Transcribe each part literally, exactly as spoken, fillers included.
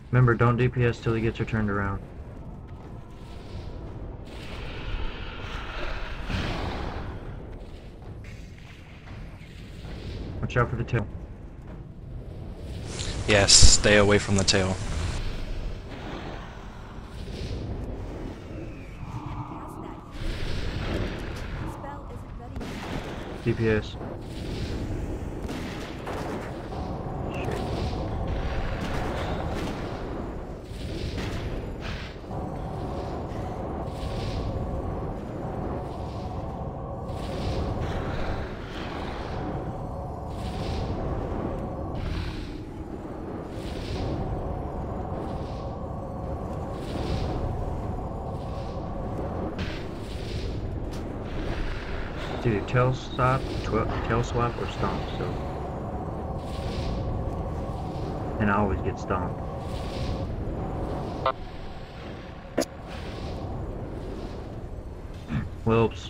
Remember, don't D P S till he gets her turned around. Watch out for the tail. Yes, stay away from the tail. D P S. Dude, tail swap, tail swap or stomp, so. And I always get stomped. Whoops.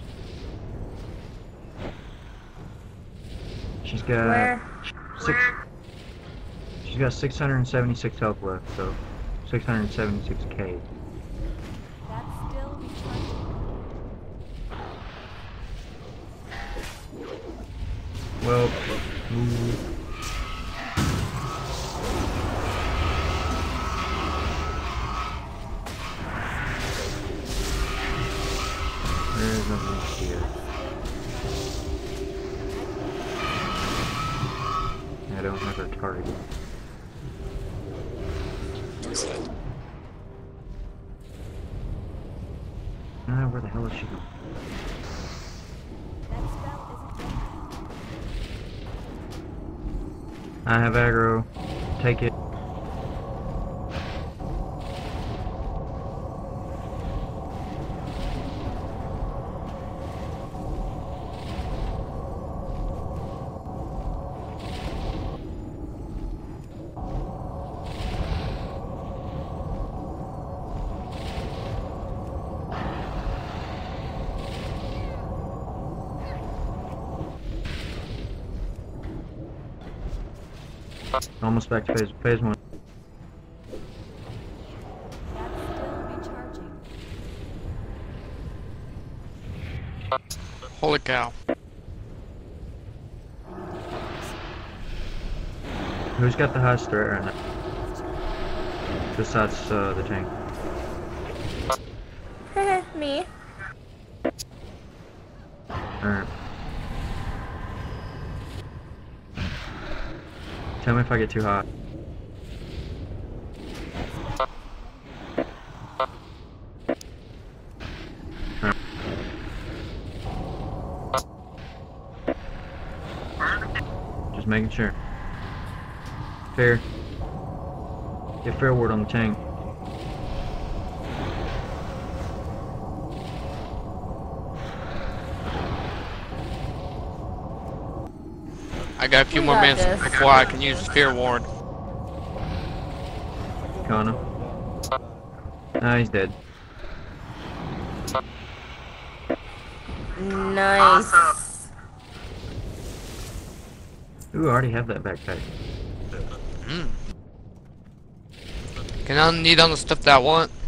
She's got Where? six. She's got six hundred seventy-six health left, so six hundred seventy-six K. That's still recharging. Well, move. There's nothing here. I don't have her target. Ah, where the hell is she going? That spell isn't ready. I have aggro. Take it. Almost back to phase, phase one. That's still recharging. Holy cow. Who's got the highest threat right now? Besides uh, the tank. Me. Alright. Tell me if I get too hot. Alright. Just making sure. Fair. Get fair ward on the tank. I got a few We more got minutes this. before I can use Fear Ward. Kana. Ah, he's dead. Nice. Ooh, I already have that backpack. Mm. Can I need on the stuff that I want?